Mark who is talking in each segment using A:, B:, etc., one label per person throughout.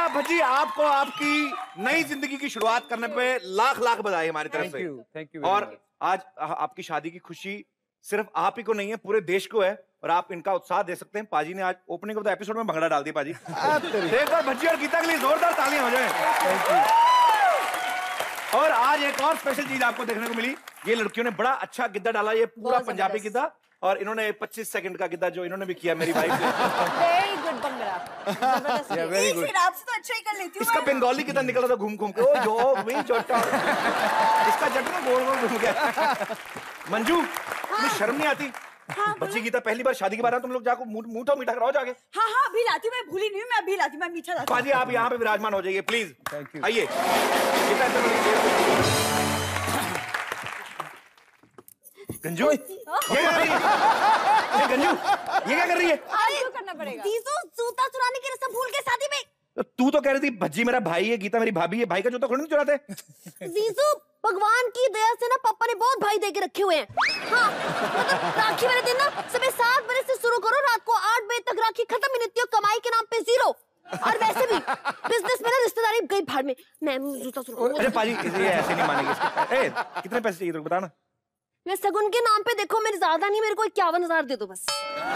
A: शुक्रिया भज्जी, आपको आपकी नई जिंदगी की शुरुआत करने पे लाख लाख बधाई हमारी तरफ से।
B: Thank you.
A: और आज आपकी शादी की खुशी सिर्फ आप ही को नहीं है, पूरे देश को है, और आप इनका उत्साह दे सकते हैं। पाजी ने आज ओपनिंग ऑफ द एपिसोड में भंगड़ा डाल दिया। पाजी एक बार भज्जी और गीता के लिए जोरदार तालियां हो जाए। और आज एक और स्पेशल चीज आपको देखने को मिली, ये लड़कियों ने बड़ा अच्छा गिद्दा डाला, ये पूरा पंजाबी गिद्दा, और इन्होंने 25 सेकंड का गिद्दा जो इन्होंने भी किया मेरी वाइफ से।
C: वेरी गुड भंगड़ा, जबरदस्त।
B: Very good.
C: आपसे तो अच्छा ही कर लेती हूं।
A: इसका बंगाली कितना निकला था घूम घूम के, ओ जो वही छोटा इसका जट में गोल गोल घूम गया। मंजू तुम्हें शर्म नहीं आती? बच्ची गीता पहली बार शादी के बाद तुम लोग जाकर मुंह मीठा कराओ जाके।
C: हाँ हाँ अभी लाती हूँ, मैं भूली नहीं हूँ, मैं अभी लाती हूँ, मैं मीठा लाती हूँ।
A: पाजी आप यहाँ पे विराजमान हो जाइए प्लीज।
B: Thank you.
A: आइए गीता इधर गंजू, ये क्या कर रही है? गंजू ये क्या कर रही है?
C: क्यों करना पड़ेगा? जीजू जूता चुराने की रस्म भूल गए शादी में।
A: तू तो कह रही थी भज्जी मेरा भाई है, गीता मेरी भाभी है, भाई का जूता थोड़ी नहीं चुराते।
D: जीजू भगवान की दया से ना पापा ने बहुत भाई दे के रखे हुए हैं। हाँ मतलब राखी वाले दिन ना सुबह 7 बजे से शुरू करो, रात को 8 बजे तक राखी खत्म ही नहीं होती है, कमाई के नाम पे 0। और वैसे भी बिजनेस में ना रिश्तेदारी गई भाड़ में, मैं जूता चुरा।
A: अरे पाजी ये ऐसे नहीं मानेगी। ए कितने पैसे चाहिए तुमको बताना?
D: मैं सगुन के नाम पे देखो, मेरे ज्यादा नहीं, मेरे को 51,000 दे दो बस।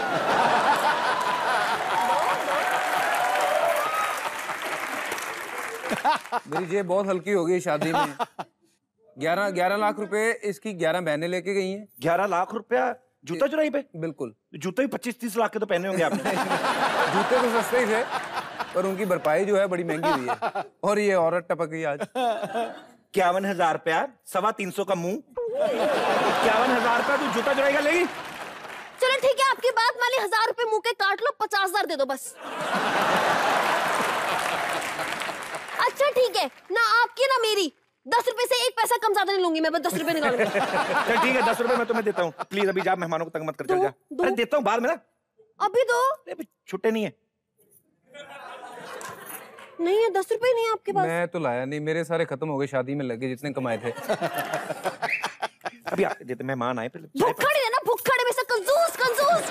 B: मेरी जेब बहुत हल्की हो गई शादी में। 11 लाख रुपए इसकी 11 बहनें लेके गई हैं।
A: 11 लाख रुपया जूता चुराई पे?
B: बिल्कुल।
A: जूते भी 25-30 लाख के तो पहने होंगे आपने।
B: जूते तो सस्ते ही थे, पर उनकी भरपाई जो है बड़ी महंगी हुई है। और ये औरत टपक गई आज।
A: 51,000 रुपया, 325 का मुंह, 51,000 रुपया तू जूता चुराएगा लेगी?
D: चलो ठीक है, आपकी बात मान ली, 1,000 रुपए मुंह के काट लो, 50,000 दे दो बस। अच्छा ठीक है ना, आपकी ना मेरी, 10 रुपए से 1 पैसा कम ज्यादा नहीं लूंगी मैं, बस 10 रुपए निकालूंगी।
A: चल ठीक है, 10 रुपए मैं तुम्हें देता हूँ, प्लीज अभी जा, मेहमानों को तंग मत कर। चल जा। अरे देता हूँ बाद में ना।
D: अभी दो।
A: छुट्टे नहीं है।
D: नहीं है, 10 रुपए नहीं है आपके पास?
B: मैं तो लाया नहीं, मेरे सारे खत्म हो गए शादी में लगे जितने कमाए थे।
A: अभी आप देते, मेहमान आए पहले।
D: भुक्खड़ है ना, भुक्खड़ में से कंजूस कंजूस।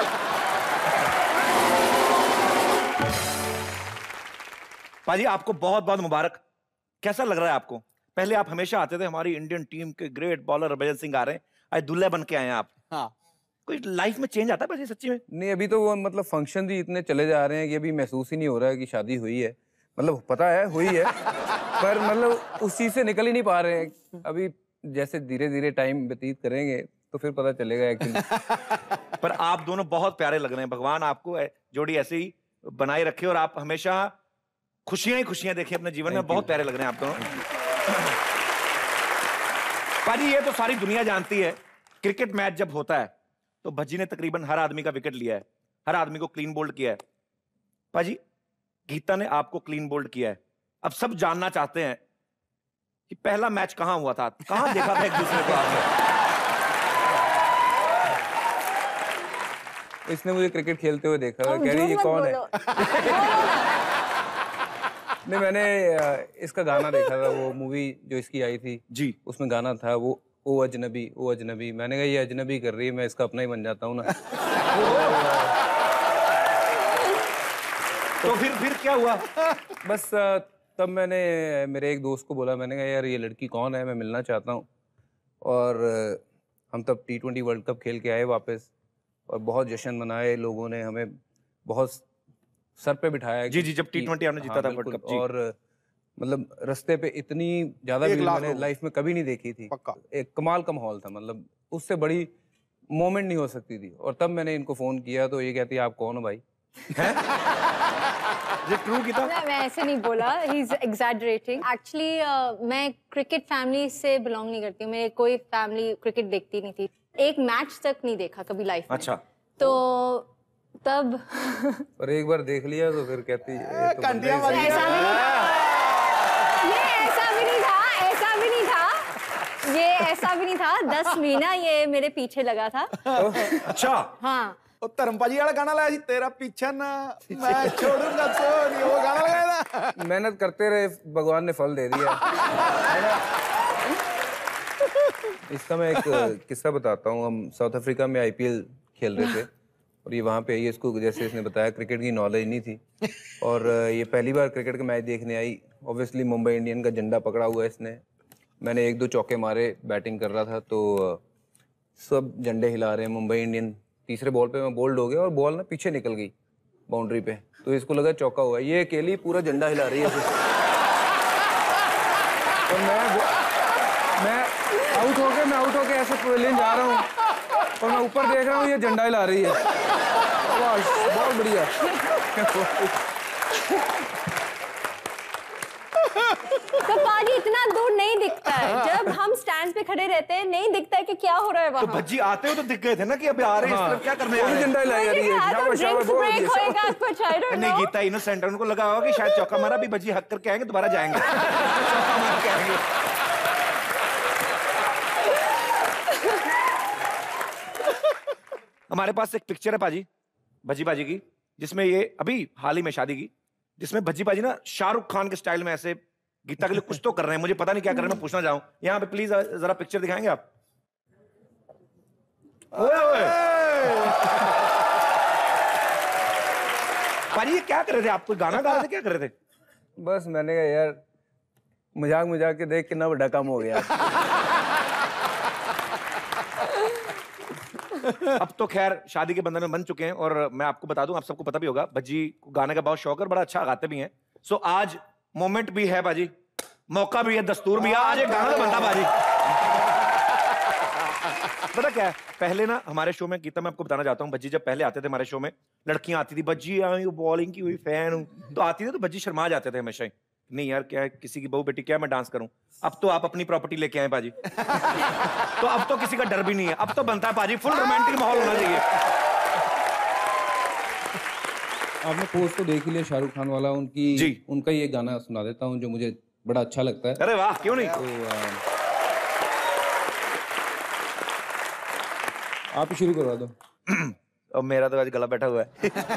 A: पाजी आपको बहुत बहुत मुबारक। कैसा लग रहा है आपको? पहले आप हमेशा आते थे, हमारी इंडियन टीम के ग्रेट बॉलर हरभजन सिंह आ रहे हैं, आज दूल्हे बन के आए हैं आप। हाँ। कोई लाइफ में चेंज आता है पाजी सच्ची में?
B: नहीं अभी तो वो मतलब फंक्शन भी इतने चले जा रहे हैं कि अभी महसूस ही नहीं हो रहा है कि शादी हुई है। मतलब पता है हुई है, पर मतलब उस चीज से निकल ही नहीं पा रहे हैं। अभी जैसे धीरे धीरे टाइम व्यतीत करेंगे तो फिर पता चलेगा एक्चुअली।
A: पर आप दोनों बहुत प्यारे लग रहे हैं, भगवान आपको जोड़ी ऐसे ही बनाए रखे, और आप हमेशा खुशियां ही खुशियां देखें अपने जीवन में। बहुत प्यारे लग रहे हैं आप दोनों। पाजी ये तो सारी दुनिया जानती है, क्रिकेट मैच जब होता है तो भज्जी ने तकरीबन हर आदमी का विकेट लिया है, हर आदमी को क्लीन बोल्ड किया है। पाजी गीता ने आपको क्लीन बोल्ड किया है। अब सब जानना चाहते हैं कि पहला मैच कहां हुआ था, कहां देखा था एक दूसरे को आपने?
B: इसने मुझे क्रिकेट खेलते हुए देखा, कह रही ये कौन है? नहीं मैंने इसका गाना देखा था, वो मूवी जो इसकी आई थी
A: जी, उसमें
B: गाना था वो ओ अजनबी ओ अजनबी। मैंने कहा ये अजनबी कर रही है, मैं इसका अपना ही बन जाता हूँ ना।
A: तो फिर क्या हुआ?
B: बस तब मैंने मेरे एक दोस्त को बोला, मैंने कहा यार ये लड़की कौन है, मैं मिलना चाहता हूँ। और हम तब T20 वर्ल्ड कप खेल के आए वापस, और बहुत जश्न मनाए लोगों ने, हमें बहुत सर पे बिठाया।
A: जी जब T20 हमने जीता था वर्ल्ड कप।
B: और मतलब रास्ते पे इतनी ज्यादा भीड़ मैंने लाइफ में कभी नहीं देखी थी। एक कमाल का माहौल था, मतलब उससे बड़ी मोमेंट नहीं हो सकती थी। और तब मैंने इनको फोन किया तो ये कहती है आप कौन हो भाई?
A: ट्रू की था?
E: मैं ऐसे नहीं बोला, ही इज एग्जैजरेटिंग। एक्चुअली मैं क्रिकेट फैमिली से बिलोंग नहीं करती हूँ, मेरे कोई फैमिली क्रिकेट देखती नहीं थी, एक मैच तक नहीं देखा कभी लाइफ में।
A: अच्छा।
E: तो तब
B: पर एक बार देख लिया तो फिर कहती है
E: ऐसा भी नहीं था, ये ऐसा भी नहीं था, ऐसा भी नहीं था, ये ऐसा भी नहीं था। 10 महीना ये मेरे पीछे लगा था।
A: अच्छा।
E: हाँ
F: धर्मपाजी वाला गाना लाया तेरा पीछा ना मैं छोड़ूंगा तो नहीं, वो गाना लगाया था।
B: मेहनत करते रहे, भगवान ने फल दे दिया। इसका मैं एक किस्सा बताता हूँ। हम साउथ अफ्रीका में IPL खेल रहे थे और ये वहाँ पे आई है, इसको जैसे इसने बताया क्रिकेट की नॉलेज नहीं थी और ये पहली बार क्रिकेट का मैच देखने आई। ऑब्वियसली मुंबई इंडियन का झंडा पकड़ा हुआ है इसने। मैंने 1-2 चौके मारे, बैटिंग कर रहा था तो सब झंडे हिला रहे हैं मुंबई इंडियन। तीसरे बॉल पे मैं बोल्ड हो गया और बॉल ना पीछे निकल गई बाउंड्री पे, तो इसको लगा चौका हुआ। ये अकेली पूरा झंडा हिला रही है और मैं आउट होके ऐसे पवेलियन जा रहा हूँ और मैं ऊपर देख रहा हूँ ये झंडा हिला रही है। वाह, बहुत बढ़िया।
E: तो पाजी इतना दूर नहीं दिखता है, जब हम स्टैंड पे खड़े रहते हैं नहीं दिखता है कि क्या हो रहा है वहाँ।
A: तो भज्जी आते हो तो दिख गए थे ना कि अभी आ रहे हैं इस तरफ, क्या करने आ रहे हैं?
B: झंडा हिला रही है।
A: नहीं गीता इनोसेंट है, उनको लगा होगा कि शायद चौका मारा, भी भज्जी हक करके आएंगे दोबारा जाएंगे। चौका मार के आएंगे। हमारे पास एक पिक्चर है पाजी, भज्जी बाजी की, जिसमें ये अभी हाल ही में शादी की, जिसमें भज्जी बाजी ना शाहरुख खान के स्टाइल में ऐसे गीता के लिए कुछ तो कर रहे हैं, मुझे पता नहीं क्या कर रहे हैं, मैं पूछना चाहूं। यहाँ पे प्लीज जरा पिक्चर दिखाएंगे आप? पाजी ये क्या कर रहे थे आप? कोई गाना गा रहे थे, क्या कर रहे थे?
B: बस मैंने कहा यार मजाक के देख कितना बड़ा काम हो गया।
A: अब तो खैर शादी के बंधन में बन चुके हैं और मैं आपको बता दूं, आप सबको पता भी होगा, भज्जी को गाने का बहुत शौक है और बड़ा अच्छा गाते भी हैं। सो आज मोमेंट भी है बाजी, मौका भी है, दस्तूर भी है, आज एक गाना तो बनता बाजी। पता क्या है, पहले ना हमारे शो में, गीता मैं आपको बताना चाहता हूँ, भज्जी जब पहले आते थे हमारे शो में, लड़कियां आती थी, भज्जी आई बॉलिंग की हुई फैन हूँ, तो आती थी तो भज्जी शर्मा जाते थे हमेशा ही, नहीं यार क्या है, किसी की बहू बेटी क्या मैं डांस करूं। अब तो आप अपनी प्रॉपर्टी लेके आए पाजी। तो अब तो किसी का डर भी नहीं है, अब तो बनता है पाजी, फुल रोमांटिक माहौल होना चाहिए।
B: आपने पोस्ट तो देख ही लिया शाहरुख खान वाला,
A: जी।
B: उनका ये गाना सुना देता हूँ जो मुझे बड़ा अच्छा लगता है।
A: अरे वाह, क्यों नहीं।
B: आप ही शुरू करवा दो।
A: अब मेरा तो आज गला बैठा हुआ है।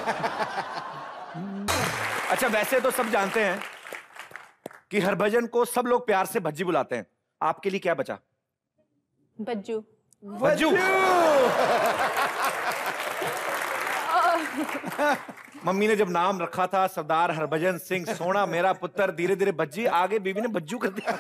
A: अच्छा वैसे तो सब जानते हैं कि हरभजन को सब लोग प्यार से भज्जी बुलाते हैं, आपके लिए क्या बचा?
E: बज्जू।
A: भज्जू। मम्मी ने जब नाम रखा था सरदार हरभजन सिंह सोना मेरा पुत्र, धीरे धीरे भज्जी आगे बीवी ने भज्जू कर दिया।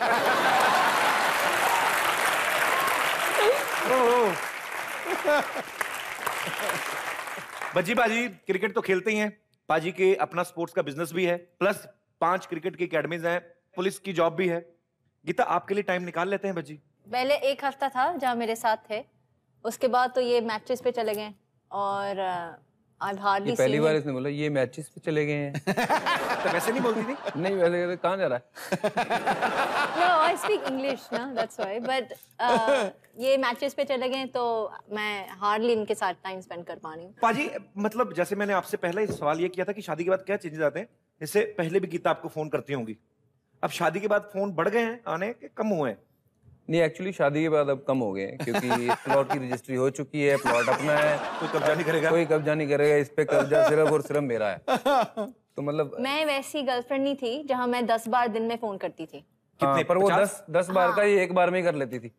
A: भज्जी बाजी क्रिकेट तो खेलते ही हैं, पाजी के अपना स्पोर्ट्स का बिजनेस भी है, प्लस 5 क्रिकेट की एकेडमीज हैं, पुलिस की जॉब भी है। गीता आपके लिए टाइम निकाल लेते हैं भज्जी?
E: पहले 1 हफ्ता था जहाँ मेरे साथ थे, उसके बाद तो ये मैचेस पे चले गए और
B: ये पहली बार इसने बोला ये मैचेस पे चले गए हैं।
A: तो वैसे नहीं बोलती थी?
B: नहीं वैसे कहाँ जा रहा है?
E: No, I speak English ना, that's why. But ये मैचेस पे चले गए तो मैं हार्डली इनके साथ टाइम स्पेंड कर पा रही हूँ।
A: पाजी मतलब जैसे मैंने आपसे पहले सवाल ये किया था कि शादी के बाद क्या चेंजेस आते हैं, इससे पहले भी गीता आपको फोन करती होंगी, अब शादी के बाद फोन बढ़ गए हैं आने के कम हुए हैं?
B: नहीं एक्चुअली शादी के बाद अब कम हो गए हैं क्योंकि प्लॉट की रजिस्ट्री हो चुकी है, प्लॉट अपना है,
A: कोई कब्जा नहीं करेगा,
B: कोई कब्जा नहीं करेगा, इस पे कब्जा सिर्फ और सिर्फ मेरा है। तो मतलब
E: मैं वैसी गर्लफ्रेंड नहीं थी जहाँ मैं 10 बार दिन में फोन करती थी।
B: हाँ, पर वो 10 बार का ही एक बार में ही कर लेती थी।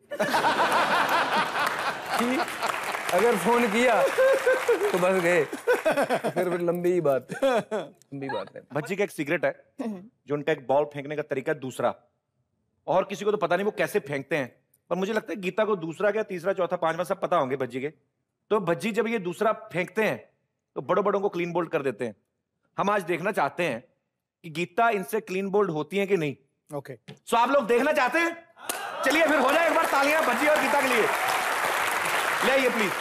B: अगर फोन किया तो बस गए, फिर लंबी बात है।
A: भज्जी का एक सीक्रेट है जो उनका एक बॉल फेंकने का तरीका दूसरा, और किसी को तो पता नहीं वो कैसे फेंकते हैं, पर मुझे लगता है गीता को दूसरा क्या तीसरा चौथा पांचवा सब पता होंगे भज्जी के। तो भज्जी जब ये दूसरा फेंकते हैं तो बड़ों बड़ों को क्लीन बोल्ड कर देते हैं। हम आज देखना चाहते हैं कि गीता इनसे क्लीन बोल्ड होती है कि नहीं।
F: ओके
A: सो आप लोग देखना चाहते हैं? चलिए फिर हो जाए एक बार तालियां भज्जी और गीता के लिए, ले आइए प्लीज।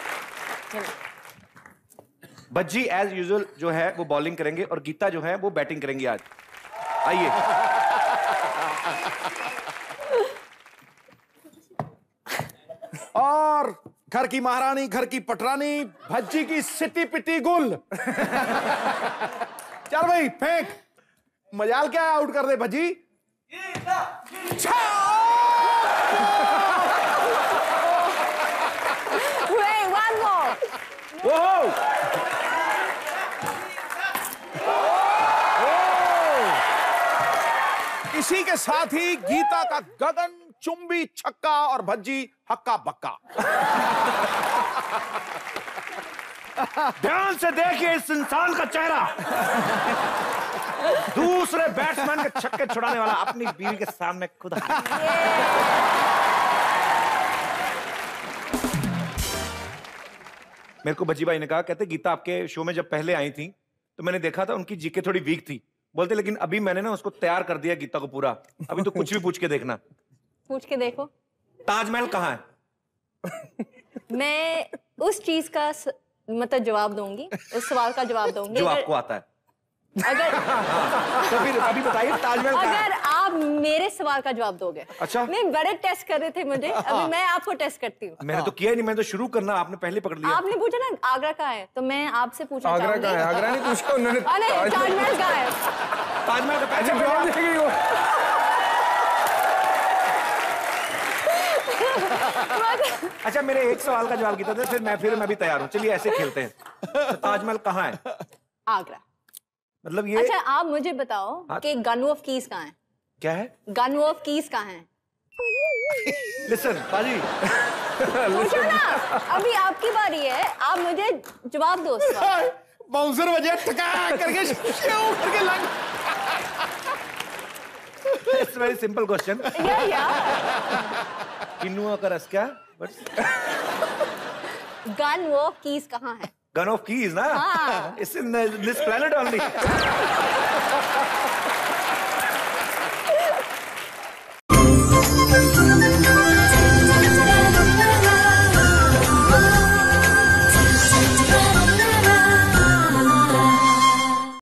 A: भज्जी एज यूजुअल जो है वो बॉलिंग करेंगे और गीता जो है वो बैटिंग करेंगी आज। आइए।
F: और घर की महारानी घर की पटरानी भज्जी की सिटी पिटी गुल। चल भाई फेंक, मजाल क्या है आउट कर दे भज्जी।
E: Wait, one more.
F: इसी के साथ ही गीता का गगन चुंबी छक्का और भज्जी हक्का बक्का।
A: ध्यान से देखिए इस इंसान का चेहरा। दूसरे बैट्समैन के छक्के छुड़ाने वाला अपनी बीवी के सामने खुद मेरे को भज्जी भाई ने कहा, कहते गीता आपके शो में जब पहले आई थी तो मैंने देखा था उनकी जीके थोड़ी वीक थी, बोलते लेकिन अभी मैंने ना उसको तैयार कर दिया गीता को पूरा, अभी तो कुछ भी पूछ के देखना।
E: पूछ के देखो।
A: ताजमहल कहाँ है?
E: मैं उस चीज का मतलब जवाब दूंगी, उस सवाल का जवाब दूंगी
A: जो आपको आता है।
E: अगर
A: तो फिर अभी बताइए ताजमहल कहाँ है?
E: अगर आप मेरे सवाल का जवाब दोगे।
A: अच्छा।
E: नहीं, बड़े टेस्ट कर रहे थे मुझे, अभी मैं आपको टेस्ट करती हूँ।
A: मैंने तो किया ही नहीं, मैंने तो शुरू करना, आपने पहले पकड़ लिया।
E: आपने पूछा ना आगरा कहाँ है, तो मैं आपसे पूछना
B: आगरा
E: चाहूंगी।
B: कहाँ है? आगरा नहीं पूछा उन्होंने।
E: ताजमहल कहाँ है?
A: ताजमहल का
B: अच्छा जवाब देगी वो।
A: अच्छा मेरे एक सवाल का जवाब गीता दे, फिर मैं भी तैयार हूँ। चलिए ऐसे खेलते हैं। तो ताजमहल कहाँ है?
E: आगरा।
A: मतलब ये
E: अच्छा आप मुझे बताओ कि गन ऑफ कीज कहाँ है?
A: क्या है?
E: गन ऑफ कीज कहाँ है?
A: लिसन पाजी,
E: पूछो ना, अभी आपकी बारी है, आप मुझे जवाब दो उसका।
F: बाउंसर बजे टका करके श्यों करके लग।
A: It's very simple question.
E: या
A: किन्नुआ का रस क्या?
E: गन ऑफ कीज कहाँ है?
A: गन ऑफ कीज ना?
E: हाँ।
A: It's in this planet only.